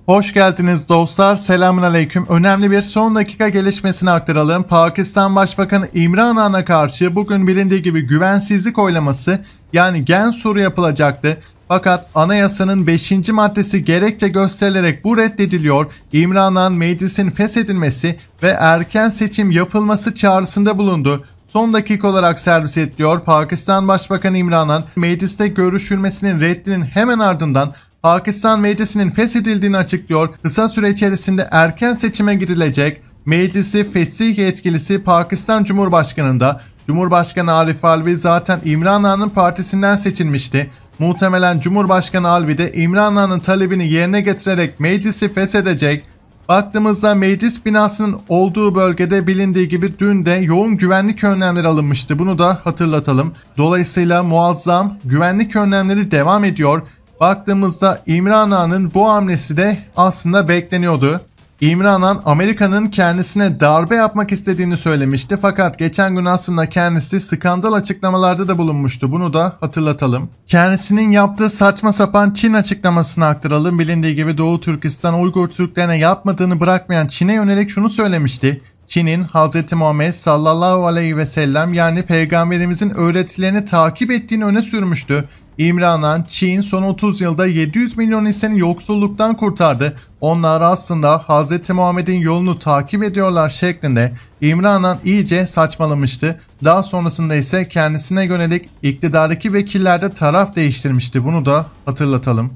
Hoş geldiniz dostlar. Selamünaleyküm. Önemli bir son dakika gelişmesini aktaralım. Pakistan Başbakanı İmran Han'a karşı bugün bilindiği gibi güvensizlik oylaması yani gen soru yapılacaktı. Fakat anayasanın 5. maddesi gerekçe gösterilerek bu reddediliyor. İmran Han meclisin feshedilmesi ve erken seçim yapılması çağrısında bulundu. Son dakika olarak servis ediliyor. Pakistan Başbakanı İmran Han mecliste görüşülmesinin reddinin hemen ardından Pakistan Meclisi'nin feshedildiğini açıklıyor. Kısa süre içerisinde erken seçime gidilecek. Meclisi fesih yetkilisi Pakistan Cumhurbaşkanı'nda. Cumhurbaşkanı Arif Alvi zaten İmran Han'ın partisinden seçilmişti. Muhtemelen Cumhurbaşkanı Alvi de İmran Han'ın talebini yerine getirerek meclisi feshedecek. Baktığımızda meclis binasının olduğu bölgede bilindiği gibi dün de yoğun güvenlik önlemleri alınmıştı. Bunu da hatırlatalım. Dolayısıyla muazzam güvenlik önlemleri devam ediyor. Baktığımızda İmran Han'ın bu hamlesi de aslında bekleniyordu. İmran Han Amerika'nın kendisine darbe yapmak istediğini söylemişti. Fakat geçen gün aslında kendisi skandal açıklamalarda da bulunmuştu. Bunu da hatırlatalım. Kendisinin yaptığı saçma sapan Çin açıklamasını aktaralım. Bilindiği gibi Doğu Türkistan Uygur Türklerine yapmadığını bırakmayan Çin'e yönelik şunu söylemişti. Çin'in Hz. Muhammed sallallahu aleyhi ve sellem yani peygamberimizin öğretilerini takip ettiğini öne sürmüştü. İmran Han, Çin son 30 yılda 700 milyon insanı yoksulluktan kurtardı. Onlar aslında Hz. Muhammed'in yolunu takip ediyorlar şeklinde İmran Han iyice saçmalamıştı. Daha sonrasında ise kendisine yönelik iktidardaki vekiller de taraf değiştirmişti. Bunu da hatırlatalım.